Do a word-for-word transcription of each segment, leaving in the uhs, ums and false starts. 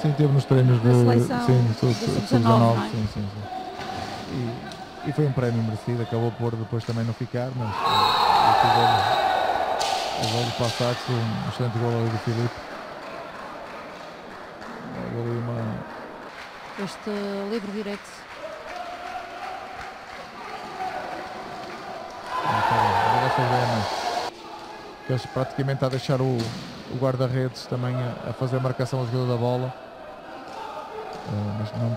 Sim, teve nos treinos de seleção sim, sub dezanove, sim, sim, sim. E, e foi um prémio merecido, acabou por depois também não ficar, mas o gol do Passax, um excelente gol ali do Filipe. Ali uma... Este livre direto. Que eles praticamente a deixar o, o guarda-redes também a, a fazer a marcação ao jogador da bola. Uh, mas não...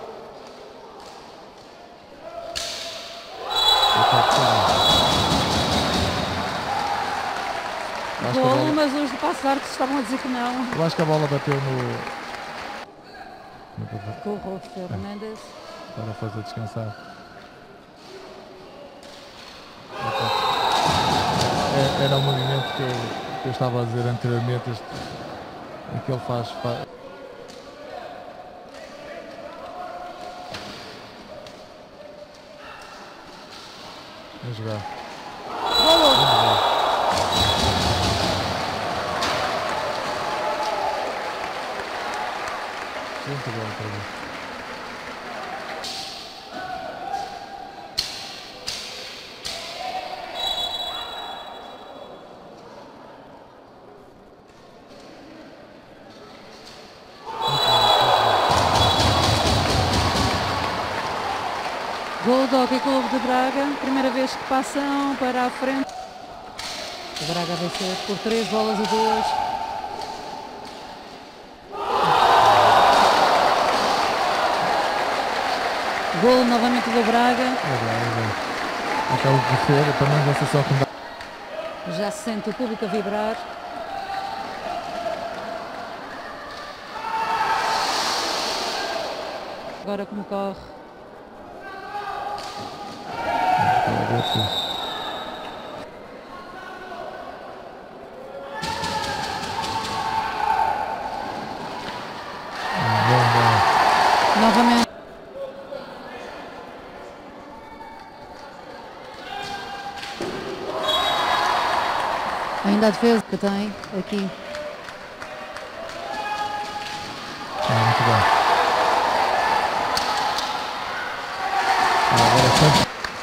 Golo, bola... mas os de Paços de Arcos estavam a dizer que não. Eu acho que a bola bateu no... Com o Rodolfo Fernandes. É, para fazer descansar. É, era o movimento que eu, que eu estava a dizer anteriormente, este, em que ele faz... faz... a jogar. Muito bom para mim. Gol do Hockey Clube de Braga, primeira vez que passam para a frente. O Braga venceu por três bolas a duas. Gol novamente do Braga. Acaba de ser, pelo menos essa só que já se sente o público a vibrar. Agora como corre. Novamente. Ainda a defesa que tem aqui. É, muito bom. Agora sempre.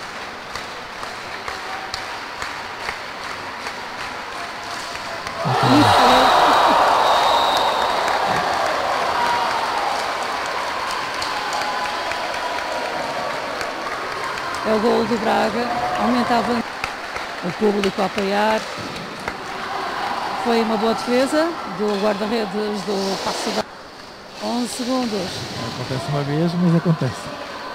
É o gol do Braga, aumentava o público a apoiar. Foi uma boa defesa do guarda-redes do Paços de Arcos. onze segundos. Acontece uma vez, mas acontece.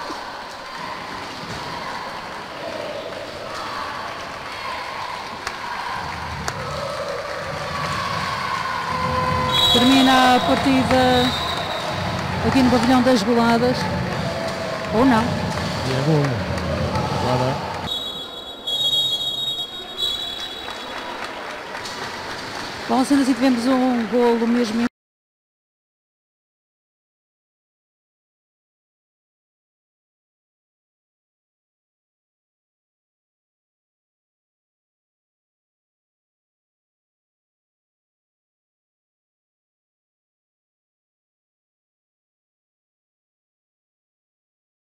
Termina a partida aqui no pavilhão das Goladas. Ou não. E é gol. Agora. Bom, sendo assim tivemos um golo mesmo